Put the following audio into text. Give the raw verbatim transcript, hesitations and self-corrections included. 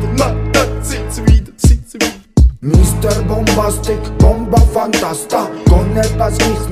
wieder, nein, nein, sind sie wieder, sind sie wieder. Mister Bombastic, Bomba Fantasta, con el pas